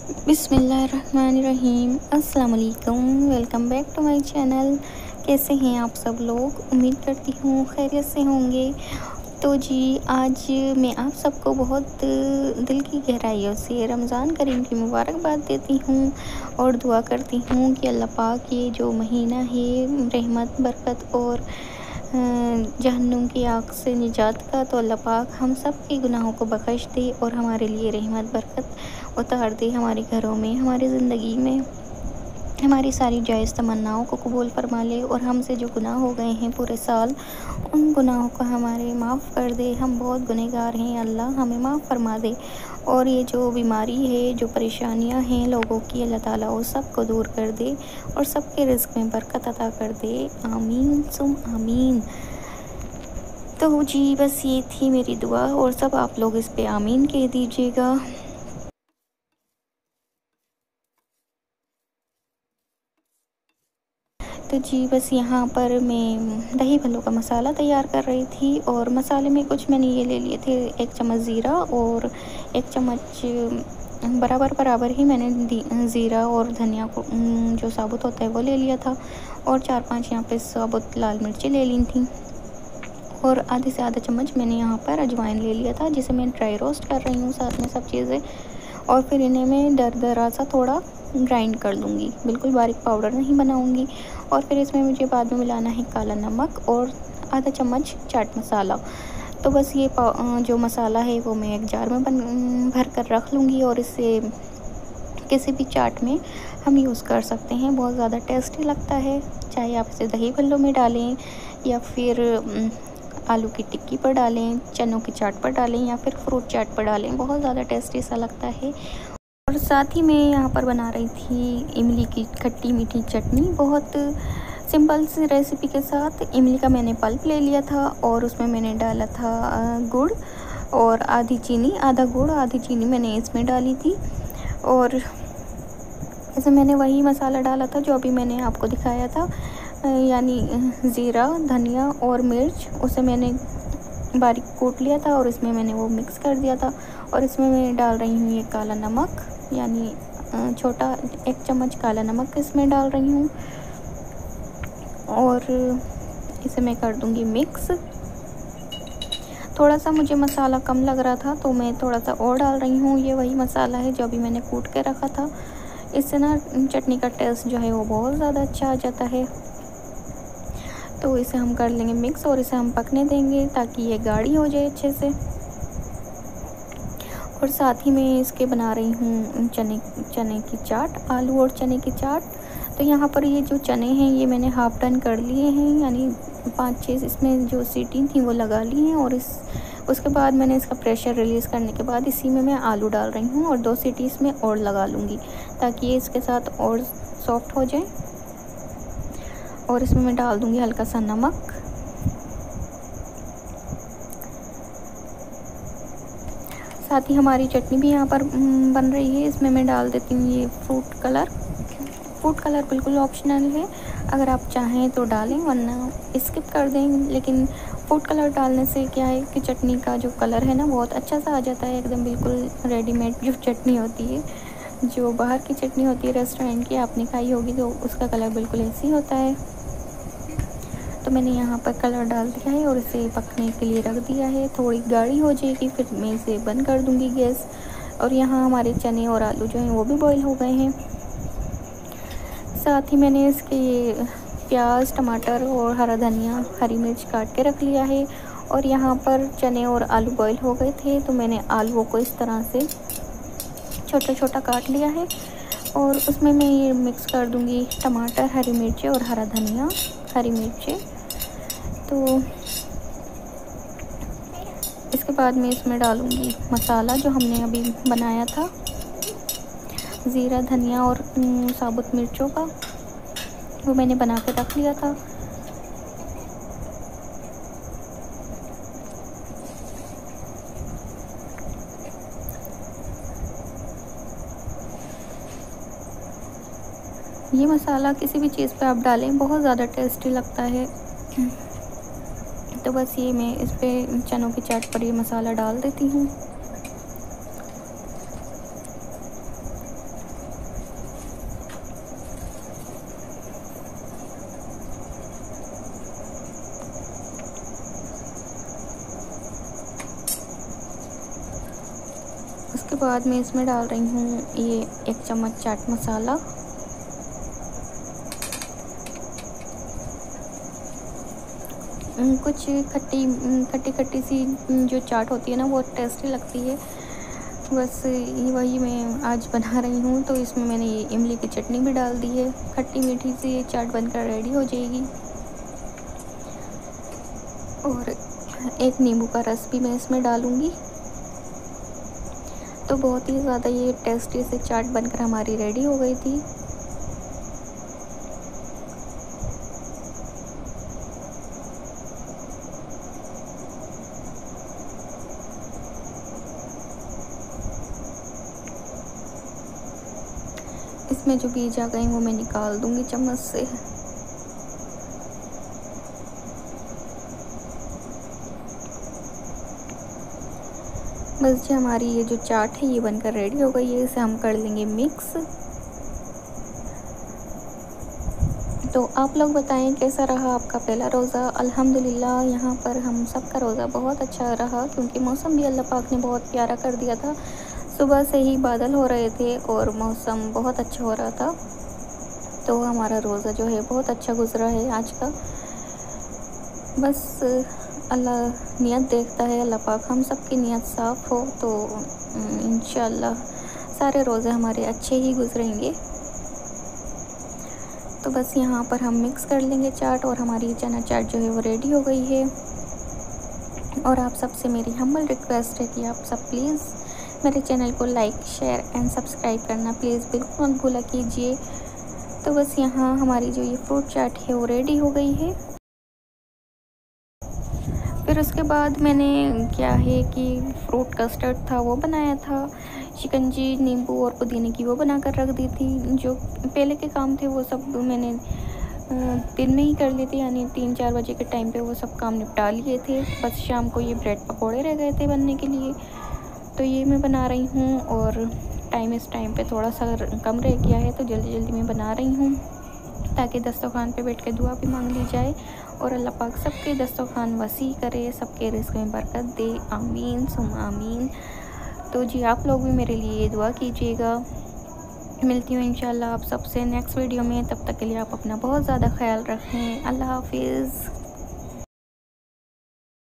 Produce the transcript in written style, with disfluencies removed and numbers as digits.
बिस्मिल्लाहिर्रहमानिर्रहीम। अस्सलाम वालेकुम। Welcome back to my channel. कैसे हैं आप सब लोग? उम्मीद करती हूँ खैरियत से होंगे। तो जी, आज मैं आप सबको बहुत दिल की गहराइयों से रमज़ान करीम की मुबारकबाद देती हूँ और दुआ करती हूँ कि अल्लाह पाक ये जो महीना है रहमत, बरकत और जहन्नुम की आग से निजात का, तो अल्लाह पाक हम सब के गुनाहों को बख्श दे और हमारे लिए रहमत बरकत उतार दे हमारे घरों में, हमारी ज़िंदगी में। हमारी सारी जायज़ तमन्नाओं को कबूल फरमा ले और हमसे जो गुनाह हो गए हैं पूरे साल, उन गुनाहों को हमारे माफ़ कर दे। हम बहुत गुनहगार हैं, अल्लाह हमें माफ़ फरमा दे। और ये जो बीमारी है, जो परेशानियां हैं लोगों की, अल्लाह ताला वो सब को दूर कर दे और सबके रिज़्क़ में बरकत अता कर दे। आमीन सुम आमीन। तो जी, बस ये थी मेरी दुआ और सब आप लोग इस पे आमीन कह दीजिएगा। तो जी, बस यहाँ पर मैं दही भल्लों का मसाला तैयार कर रही थी और मसाले में कुछ मैंने ये ले लिए थे, 1 चम्मच ज़ीरा और 1 चम्मच बराबर बराबर ही मैंने ज़ीरा और धनिया को जो साबुत होता है वो ले लिया था और 4-5 यहाँ पे साबुत लाल मिर्ची ले ली थी और आधे से आधा चम्मच मैंने यहाँ पर अजवाइन ले लिया था, जिसे मैं ड्राई रोस्ट कर रही हूँ साथ में सब चीज़ें। और फिर इन्हें मैं दरदरा सा थोड़ा ग्राइंड कर लूँगी, बिल्कुल बारीक पाउडर नहीं बनाऊँगी। और फिर इसमें मुझे बाद में मिलाना है काला नमक और आधा चम्मच चाट मसाला। तो बस ये जो मसाला है वो मैं एक जार में भर कर रख लूँगी और इसे किसी भी चाट में हम यूज़ कर सकते हैं। बहुत ज़्यादा टेस्टी लगता है, चाहे आप इसे दही भल्लों में डालें या फिर आलू की टिक्की पर डालें, चनों की चाट पर डालें या फिर फ्रूट चाट पर डालें, बहुत ज़्यादा टेस्टी सा लगता है। और साथ ही मैं यहाँ पर बना रही थी इमली की खट्टी मीठी चटनी, बहुत सिंपल सी रेसिपी के साथ। इमली का मैंने पल्प ले लिया था और उसमें मैंने डाला था गुड़ और आधी चीनी, आधा गुड़ आधी चीनी मैंने इसमें डाली थी। और इसमें मैंने वही मसाला डाला था जो अभी मैंने आपको दिखाया था, यानी ज़ीरा, धनिया और मिर्च, उसे मैंने बारीक कूट लिया था और इसमें मैंने वो मिक्स कर दिया था। और इसमें मैं डाल रही हूँ ये काला नमक, यानी छोटा 1 चम्मच काला नमक इसमें डाल रही हूँ और इसे मैं कर दूँगी मिक्स। थोड़ा सा मुझे मसाला कम लग रहा था तो मैं थोड़ा सा और डाल रही हूँ। ये वही मसाला है जो अभी मैंने कूट के रखा था। इससे ना चटनी का टेस्ट जो है वो बहुत ज़्यादा अच्छा आ जाता है। तो इसे हम कर लेंगे मिक्स और इसे हम पकने देंगे ताकि ये गाढ़ी हो जाए अच्छे से। और साथ ही मैं इसके बना रही हूँ चने की चाट, आलू और चने की चाट। तो यहाँ पर ये जो चने हैं ये मैंने हाफ डन कर लिए हैं, यानी 5-6 इसमें जो सीटी थी वो लगा ली हैं। और उसके बाद मैंने इसका प्रेशर रिलीज़ करने के बाद इसी में मैं आलू डाल रही हूँ और 2 सीटी इसमें और लगा लूँगी ताकि ये इसके साथ और सॉफ्ट हो जाए। और इसमें मैं डाल दूँगी हल्का सा नमक। साथ ही हमारी चटनी भी यहाँ पर बन रही है। इसमें मैं डाल देती हूँ ये फूड कलर। फूड कलर बिल्कुल ऑप्शनल है, अगर आप चाहें तो डालें वरना स्किप कर दें। लेकिन फूड कलर डालने से क्या है कि चटनी का जो कलर है ना बहुत अच्छा सा आ जाता है, एकदम बिल्कुल रेडीमेड जो चटनी होती है, जो बाहर की चटनी होती है रेस्टोरेंट की, आपने खाई होगी तो उसका कलर बिल्कुल ऐसे ही होता है। तो मैंने यहाँ पर कलर डाल दिया है और इसे पकने के लिए रख दिया है। थोड़ी गाढ़ी हो जाएगी फिर मैं इसे बंद कर दूँगी गैस। और यहाँ हमारे चने और आलू जो हैं वो भी बॉईल हो गए हैं। साथ ही मैंने इसके प्याज, टमाटर और हरा धनिया, हरी मिर्च काट के रख लिया है। और यहाँ पर चने और आलू बॉईल हो गए थे तो मैंने आलूओं को इस तरह से छोटा छोटा काट लिया है और उसमें मैं ये मिक्स कर दूँगी टमाटर, हरी मिर्चें और हरा धनिया, हरी मिर्चें। तो इसके बाद मैं इसमें डालूँगी मसाला जो हमने अभी बनाया था, ज़ीरा, धनिया और साबुत मिर्चों का, वो मैंने बना के रख लिया था। ये मसाला किसी भी चीज़ पे आप डालें बहुत ज़्यादा टेस्टी लगता है। तो बस ये मैं इस पे चनों की चाट पर ये मसाला डाल देती हूँ। उसके बाद मैं इसमें डाल रही हूँ ये 1 चम्मच चाट मसाला, कुछ खट्टी खट्टी सी जो चाट होती है ना वो टेस्टी लगती है। बस ये वही मैं आज बना रही हूँ। तो इसमें मैंने ये इमली की चटनी भी डाल दी है, खट्टी मीठी सी ये चाट बनकर रेडी हो जाएगी। और 1 नींबू का रस भी मैं इसमें डालूँगी। तो बहुत ही ज़्यादा ये टेस्टी से चाट बनकर हमारी रेडी हो गई थी। इसमें जो बीज आ गए वो मैं निकाल दूँगी चम्मच से। बस जी हमारी ये जो चाट है ये बनकर रेडी हो गई है। इसे हम कर लेंगे मिक्स। तो आप लोग बताएं कैसा रहा आपका पहला रोज़ा। अल्हम्दुलिल्लाह यहाँ पर हम सब का रोज़ा बहुत अच्छा रहा, क्योंकि मौसम भी अल्लाह पाक ने बहुत प्यारा कर दिया था। सुबह से ही बादल हो रहे थे और मौसम बहुत अच्छा हो रहा था। तो हमारा रोज़ा जो है बहुत अच्छा गुज़रा है आज का। बस अल्लाह नियत देखता है, अल्लाह पाक हम सब की नियत साफ़ हो तो इंशाअल्लाह सारे रोज़े हमारे अच्छे ही गुज़रेंगे। तो बस यहाँ पर हम मिक्स कर लेंगे चाट, और हमारी चना चाट जो है वो रेडी हो गई है। और आप सबसे मेरी हम्बल रिक्वेस्ट है कि आप सब प्लीज़ मेरे चैनल को लाइक, शेयर एंड सब्सक्राइब करना प्लीज़ बिल्कुल मत भूला कीजिए। तो बस यहाँ हमारी जो ये फ्रूट चाट है वो रेडी हो गई है। फिर उसके बाद मैंने क्या है कि फ्रूट कस्टर्ड था वो बनाया था, शिकंजी नींबू और पुदीने की वो बना कर रख दी थी। जो पहले के काम थे वो सब मैंने दिन में ही कर लिए थे, यानी 3-4 बजे के टाइम पे वो सब काम निपटा लिए थे। बस शाम को ये ब्रेड पकोड़े रह गए थे बनने के लिए, तो ये मैं बना रही हूँ। और इस टाइम पे थोड़ा सा कम रह गया है तो जल्दी जल्दी मैं बना रही हूँ, ताकि दस्तरखान पे बैठ के दुआ भी मांग ली जाए और अल्लाह पाक सबके दस्तरखान वसी करे, सबके रिज़्क़ में बरकत दे। आमीन सुम आमीन। तो जी आप लोग भी मेरे लिए दुआ कीजिएगा। मिलती हूँ इंशाल्लाह आप सबसे नेक्स्ट वीडियो में। तब तक के लिए आप अपना बहुत ज़्यादा ख्याल रखें। अल्लाह हाफ़िज़।